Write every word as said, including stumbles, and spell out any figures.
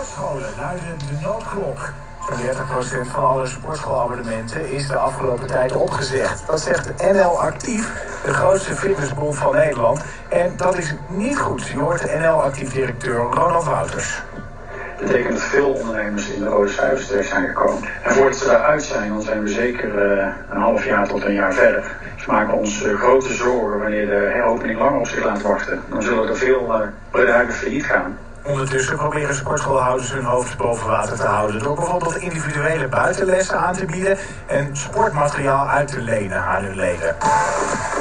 sportscholen luiden de noodklok. Zo'n dertig procent van alle sportschoolabonnementen is de afgelopen tijd opgezegd. Dat zegt N L Actief, de grootste fitnessbond van Nederland. En dat is niet goed. Je hoort N L Actief-directeur Ronald Wouters. Dat betekent dat veel ondernemers in de rode cijfers terecht zijn gekomen. En voordat ze daaruit zijn, dan zijn we zeker uh, een half jaar tot een jaar verder. Dus we maken ons uh, grote zorgen wanneer de heropening langer op zich laat wachten. Dan zullen er veel uh, bedrijven failliet gaan. Ondertussen proberen sportschoolhouders hun hoofd boven water te houden door bijvoorbeeld individuele buitenlessen aan te bieden en sportmateriaal uit te lenen aan hun leden.